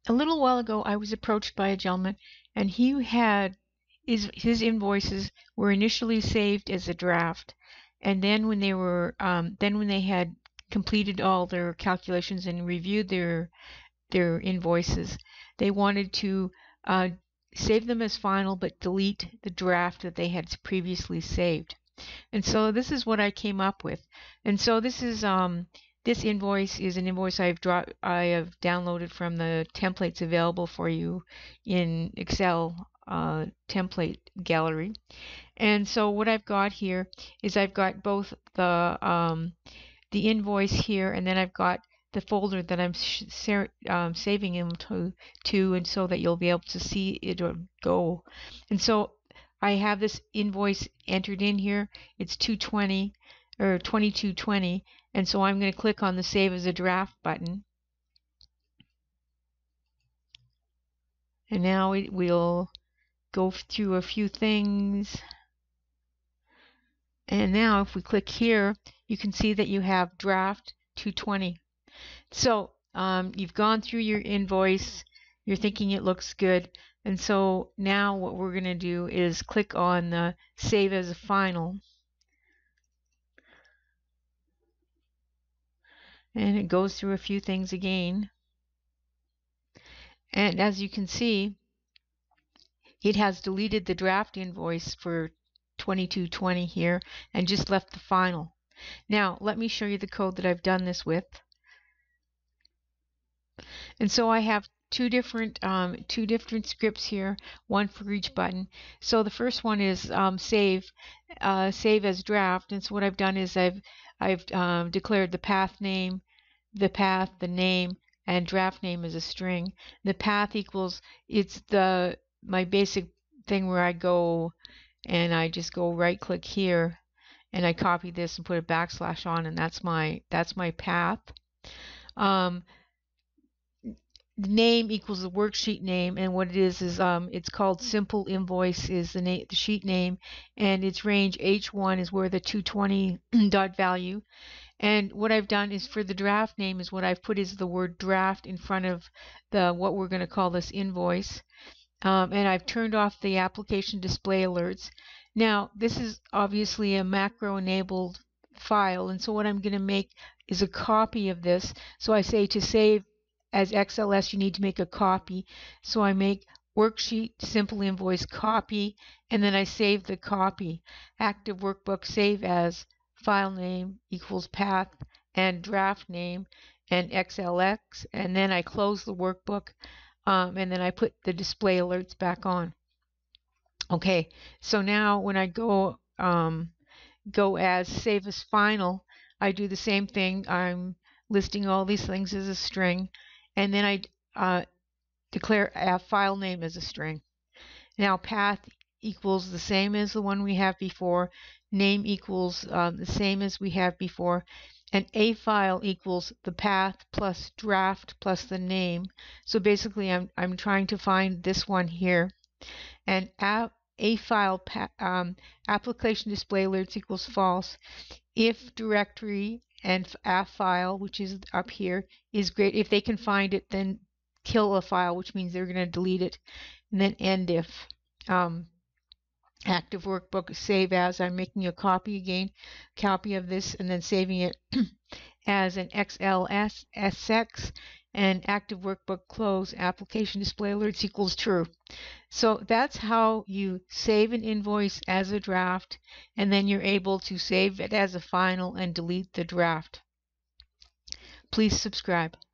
A little while ago, I was approached by a gentleman, and he had his invoices were initially saved as a draft, and then when they had completed all their calculations and reviewed their invoices, they wanted to save them as final but delete the draft that they had previously saved. And so this is what I came up with. And so this is this invoice is an invoice I have downloaded from the templates available for you in Excel template gallery. And so what I've got here is I've got both the invoice here, and then I've got the folder that I'm saving them to, and so that you'll be able to see it go. And so I have this invoice entered in here. It's 220 or 2220, and so I'm going to click on the Save as a Draft button. And now we'll go through a few things. And now if we click here, you can see that you have draft 220. So you've gone through your invoice, you're thinking it looks good, and so now what we're going to do is click on the Save as a Final. And it goes through a few things again. And as you can see, it has deleted the draft invoice for 2220 here and just left the final. Now let me show you the code that I've done this with. And so I have two different scripts here, one for each button. So the first one is save as draft. And so what I've done is I've declared the path name, the name, and draft name as a string. The path equals, it's my basic thing where I go and I just go right click here and I copy this and put a backslash on, and that's my path. The name equals the worksheet name, and what it is it's called Simple Invoice is the sheet name, and its range H1 is where the 220 dot value. And what I've done is for the draft name is what I've put is the word draft in front of what we're going to call this invoice. And I've turned off the application display alerts. Now this is obviously a macro enabled file, and so what I'm going to make is a copy of this. So I say to save as XLS, you need to make a copy. So I make worksheet simple invoice copy, and then I save the copy. ActiveWorkbook.SaveAs Filename equals path and draft name and xlsx, and then I close the workbook, and then I put the display alerts back on. Okay, so now when I go as save as final, I do the same thing. I'm listing all these things as a string, and then I declare a file name as a string. Now path equals the same as the one we have before, name equals the same as we have before, and aFile equals the path plus draft plus the name. So basically I'm trying to find this one here, and aFile Application.DisplayAlerts equals false if directory and aFile, which is up here, is great. If they can find it, then kill a file, which means they're going to delete it. And then end if ActiveWorkbook.Save.As, I'm making a copy of this and then saving it as an xlsx, and ActiveWorkbook.Close Application.DisplayAlerts equals true. So that's how you save an invoice as a draft, and then you're able to save it as a final and delete the draft. Please subscribe.